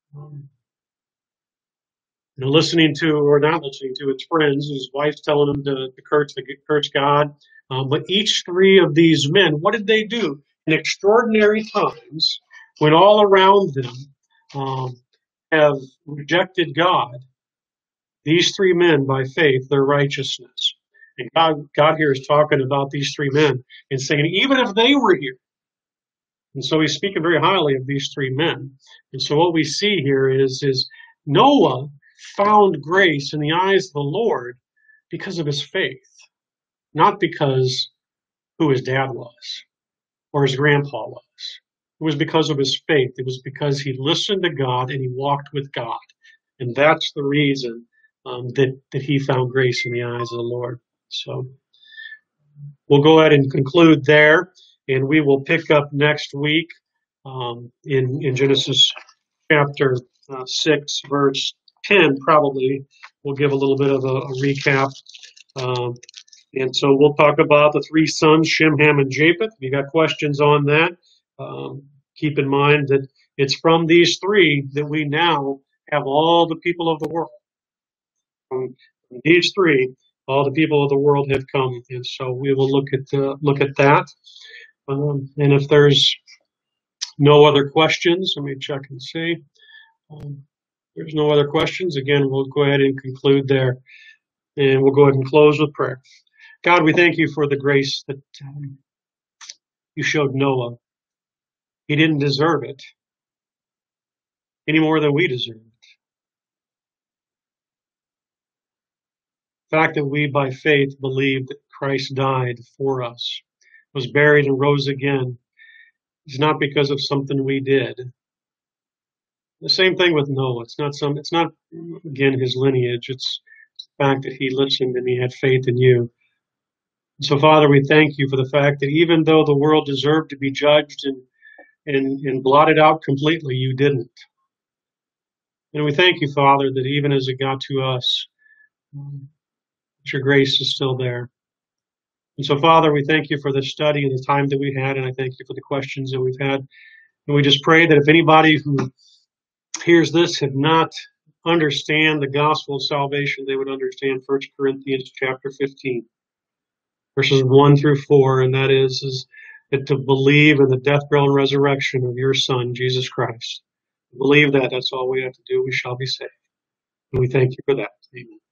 Speaker 1: listening to, or not listening to, his friends. His wife's telling him to curse God. But each three of these men, what did they do in extraordinary times when all around them have rejected God? These three men, by faith, their righteousness. And God here is talking about these three men and saying, even if they were here. And so he's speaking very highly of these three men. And so what we see here is Noah found grace in the eyes of the Lord because of his faith, not because who his dad was or his grandpa was. It was because of his faith. It was because he listened to God and he walked with God. And that's the reason that he found grace in the eyes of the Lord. So we'll go ahead and conclude there, and we will pick up next week in Genesis chapter 6, verse 10, probably. We'll give a little bit of a recap. And so we'll talk about the three sons, Shem, Ham, and Japheth. If you got questions on that, keep in mind that it's from these three that we now have all the people of the world. From these three, all the people of the world have come, and so we will look at that. And if there's no other questions, let me check and see. There's no other questions. Again, we'll go ahead and conclude there, and we'll go ahead and close with prayer. God, we thank you for the grace that you showed Noah. He didn't deserve it any more than we deserve it. The fact that we, by faith, believe that Christ died for us, was buried and rose again, is not because of something we did. The same thing with Noah. It's not again his lineage. It's the fact that he listened and he had faith in you. And so, Father, we thank you for the fact that even though the world deserved to be judged and blotted out completely, you didn't. And we thank you, Father, that even as it got to us, your grace is still there. And so, Father, we thank you for the study and the time that we had, and I thank you for the questions that we've had. And we just pray that if anybody who hears this have not understand the gospel of salvation, they would understand 1 Corinthians chapter 15, verses 1 through 4, and that is that to believe in the death, burial, and resurrection of your Son, Jesus Christ. Believe that. That's all we have to do. We shall be saved. And we thank you for that. Amen.